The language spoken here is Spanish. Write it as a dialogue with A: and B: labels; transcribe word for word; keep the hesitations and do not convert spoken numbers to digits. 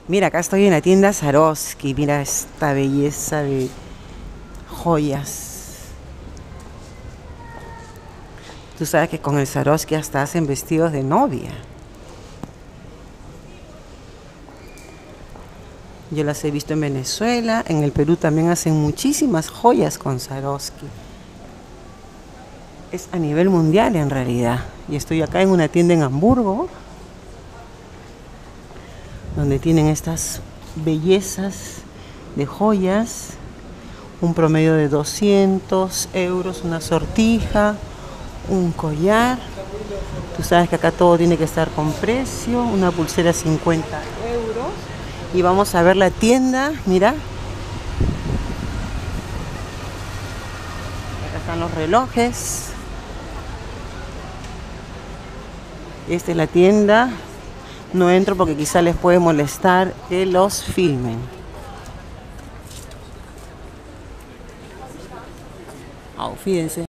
A: Mira, acá estoy en la tienda Swarovski. Mira esta belleza de joyas. Tú sabes que con el Swarovski hasta hacen vestidos de novia. Yo las he visto en Venezuela, en el Perú también hacen muchísimas joyas con Swarovski. Es a nivel mundial en realidad. Y estoy acá en una tienda en Hamburgo, donde tienen estas bellezas de joyas. Un promedio de doscientos euros, una sortija, un collar. Tú sabes que acá todo tiene que estar con precio. Una pulsera cincuenta euros. Y vamos a ver la tienda, mira. Acá están los relojes. Esta es la tienda. No entro porque quizá les puede molestar que los filmen. Oh, fíjense.